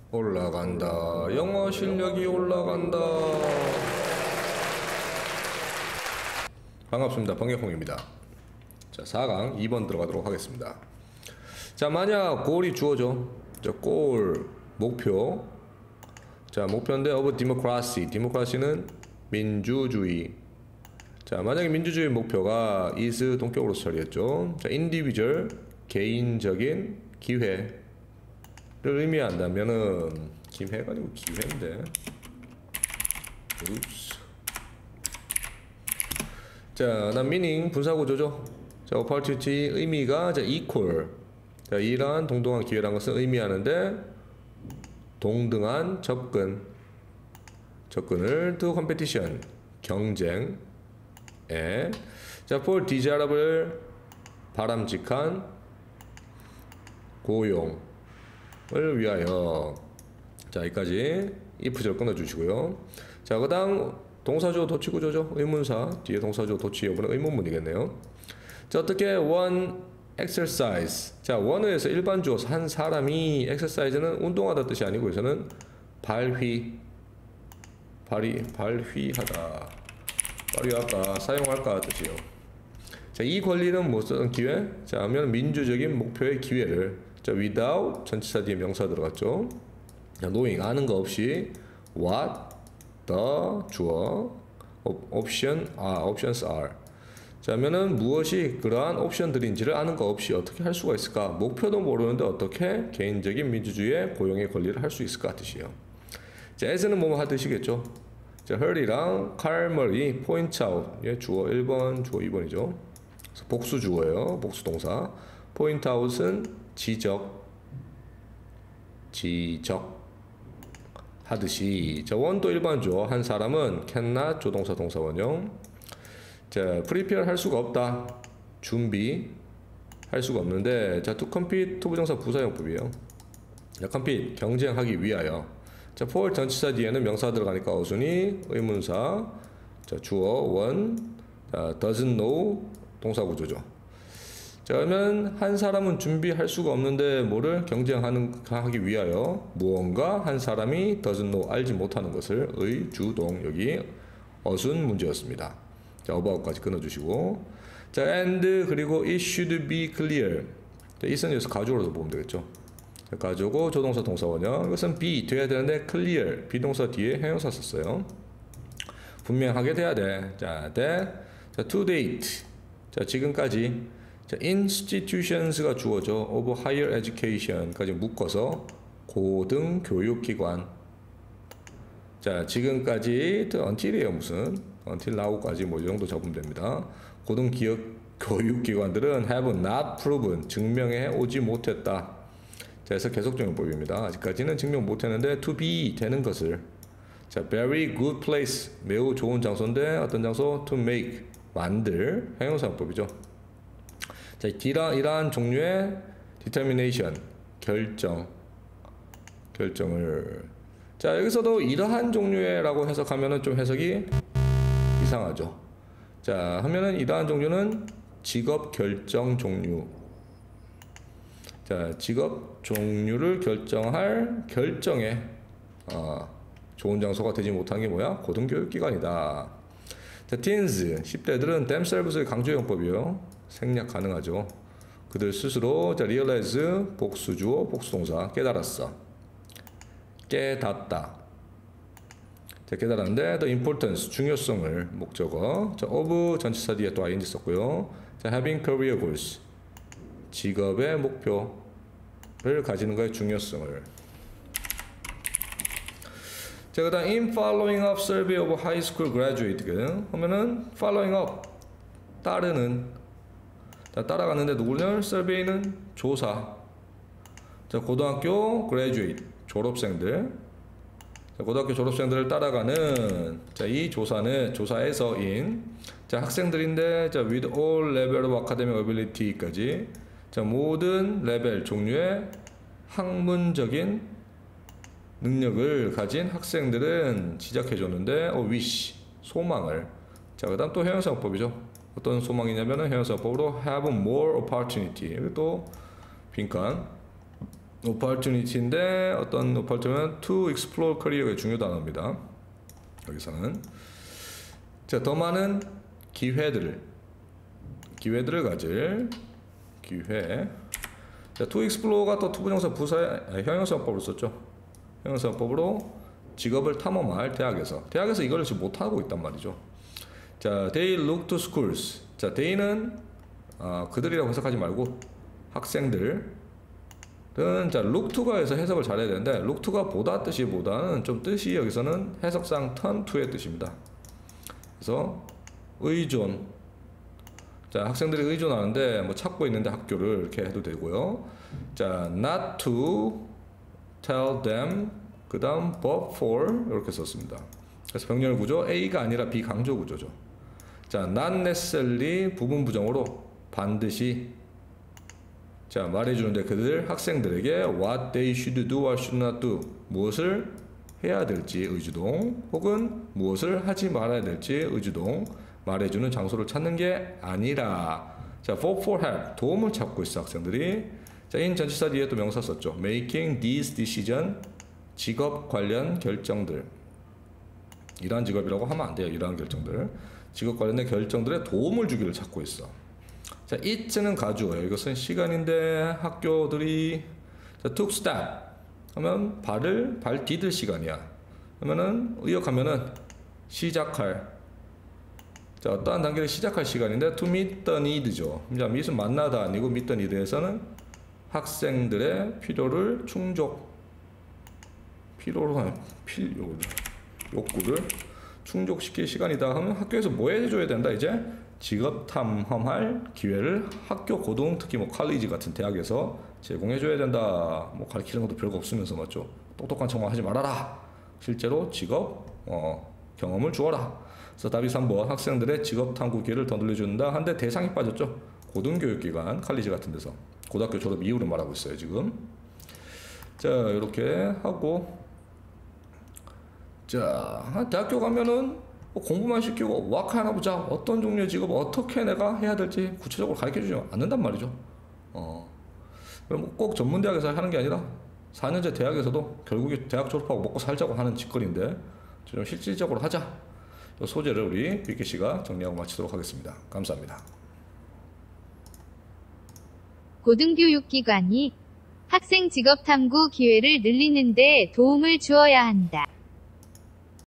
올라간다. 영어 실력이 올라간다. 반갑습니다. 번개콩입니다. 자, 4강 2번 들어가도록 하겠습니다. 자, 만약 골이 주어져. 자, 골 목표. 자, 목표인데 of democracy. democracy는 민주주의. 자, 만약에 민주주의 목표가 is 동격으로서 처리했죠. 자, individual 개인적인 기회를 의미한다면은 기회가 아니고 기회인데. 읍스. 자, 난 meaning 분사구조죠. 자, opportunity 의미가 자, equal. 자, 이러한 동등한 기회라는 것을 의미하는데 동등한 접근을 to competition 경쟁에 자, for desirable 바람직한 고용을 위하여. 자, 여기까지 if절 끊어주시고요. 자, 그 다음 동사주어 도치구조죠. 의문사 뒤에 동사주어 도치 여부는 의문문이겠네요. 자, 어떻게 one exercise. 자, one에서 일반 주어 한 사람이 exercise는 운동하다 뜻이 아니고 여기서는 발휘하다 사용할까 뜻이요. 자, 이 권리는 무슨 기회? 자, 하면 민주적인 목표의 기회를. 자, without 전치사 뒤에 명사 들어갔죠. 자, knowing 아는 거 없이 what the 주어 options are. 자, 하면은 무엇이 그러한 옵션들인지를 아는 거 없이 어떻게 할 수가 있을까? 목표도 모르는데 어떻게 개인적인 민주주의의 고용의 권리를 할 수 있을까 뜻이에요. 자, as는 뭐뭐 하듯이겠죠. 자, hurry랑 calmly point out. 예, 주어 1번, 주어 2번이죠. 복수 주어예요. 복수 동사. point out은 지적 하듯이. 자, 원도 일반 주어 한 사람은 cannot 조동사 동사원형. 자, prepare 할 수가 없다. 준비 할 수가 없는데. 자, to compete 투부정사 부사용법이에요. 자, compete 경쟁하기 위하여. 자, for 전치사 뒤에는 명사 들어가니까 어순이 의문사. 자, 주어 원. 자, doesn't know 동사 구조죠. 자, 그러면 한 사람은 준비할 수가 없는데 뭐를 경쟁하기 위하여 무언가 한 사람이 doesn't know 알지 못하는 것을 의 주동 여기 어순 문제였습니다. 자, about까지 끊어주시고. 자, and 그리고 it should be clear. 자, it은 여기서 가주어로도 보면 되겠죠. 자, 가주고 조동사 동사원형. 이것은 be 돼야 되는데 clear 비동사 뒤에 형용사 썼어요. 분명하게 돼야 돼. 자, 자, to date. 자, 지금까지. 자, institutions가 주어져 of higher education까지 묶어서 고등교육기관. 자, 지금까지 until이에요. 무슨 until now까지 뭐 이 정도 잡으면 됩니다. 고등교육기관들은 have not proven 증명해 오지 못했다. 자, 그래서 계속적용법입니다. 아직까지는 증명 못했는데 to be 되는 것을. 자, very good place 매우 좋은 장소인데 어떤 장소? to make 만들 형용사법이죠. 자, 이러한 종류의 determination 결정을. 자, 여기서도 이러한 종류의 라고 해석하면은 좀 해석이 이상하죠. 자, 하면은 이러한 종류는 직업 결정 종류. 자, 직업 종류를 결정할 결정에 좋은 장소가 되지 못한 게 뭐야? 고등교육기관이다. 자, teens 10대들은 themselves의 강조용법이에요. 생략 가능하죠. 그들 스스로. 자, realize 복수주어 복수동사 깨달았어. 깨닫다. 자, 깨달았는데 the importance 중요성을 목적어. 자, of 전치사 뒤에 또 ing 썼고요. 자, having career goals 직업의 목표를 가지는 거의 중요성을. 자, 그 다음 in following up survey of high school graduate 하면은 following up 따르는. 자, 따라갔는데 누구를? survey는 조사. 자, 고등학교 graduate 졸업생들. 자, 고등학교 졸업생들을 따라가는. 자, 이 조사에서 자, 학생들인데 자, with all level of academic ability까지. 자, 모든 레벨 종류의 학문적인 능력을 가진 학생들은 지적해줬는데 wish 소망을. 자, 그 다음 또 형용사법이죠. 어떤 소망이냐면은 형용사법으로 have more opportunity. 여기 또 빈칸 opportunity인데 어떤 opportunity는 to explore career의 중요 단어입니다. 여기서는 자, 더 많은 기회들을 가질 기회. 자, to explore가 또 투부정사 부사의 형용사법으로 썼죠. 형용사법으로 직업을 탐험할 대학에서 이거를 지금 못하고 있단 말이죠. 자, they look to schools. 자, they는 그들이라고 해석하지 말고 학생들은 자, look to가 해서 해석을 잘해야 되는데 look to가 보다 뜻이보다는 좀 뜻이 여기서는 해석상 turn to의 뜻입니다. 그래서 의존. 자, 학생들이 의존하는데 뭐 찾고 있는데 학교를 이렇게 해도 되고요. 자, not to tell them 그 다음 but for 이렇게 썼습니다. 그래서 병렬 구조 A가 아니라 B 강조 구조죠. 자, not necessarily 부분 부정으로 반드시 자, 말해주는데 그들 학생들에게 what they should do or should not do 무엇을 해야 될지 의주동 혹은 무엇을 하지 말아야 될지 의주동 말해주는 장소를 찾는 게 아니라 자, for help 도움을 찾고 있어 학생들이. 자, in 전치사 뒤에 또 명사 썼죠. making these decision 직업 관련 결정들 이러한 직업이라고 하면 안 돼요. 이러한 결정들 직업 관련된 결정들에 도움을 주기를 찾고 있어. 자, it는 가주어예요. 이것은 시간인데 학교들이 자, took step 하면 발 디딜 시간이야. 그러면은 의역하면은 시작할 자, 어떠한 단계를 시작할 시간인데 to meet the need죠. 자, meet은 만나다 아니고 meet the need에서는 학생들의 필요를 욕구를 충족시킬 시간이다 하면 학교에서 뭐 해줘야 된다? 이제 직업 탐험할 기회를 학교 고등 특히 뭐 칼리지 같은 대학에서 제공해줘야 된다. 뭐 가르치는 것도 별거 없으면서 맞죠? 똑똑한 척만 하지 말아라. 실제로 직업 경험을 주어라. 그래서 답이 3번 학생들의 직업 탐구 기회를 더 늘려준다. 한데 대상이 빠졌죠. 고등교육기관 칼리지 같은 데서 고등학교 졸업 이후를 말하고 있어요 지금. 자, 이렇게 하고 자, 대학교 가면은 뭐 공부만 시키고 와카 하나 보자. 어떤 종류의 직업 어떻게 내가 해야 될지 구체적으로 가르쳐주지 않는단 말이죠. 그럼 꼭 전문대학에서 하는 게 아니라 4년제 대학에서도 결국에 대학 졸업하고 먹고 살자고 하는 짓거리인데 좀 실질적으로 하자. 이 소재를 우리 빅기 씨가 정리하고 마치도록 하겠습니다. 감사합니다. 고등교육기관이 학생 직업 탐구 기회를 늘리는 데 도움을 주어야 한다.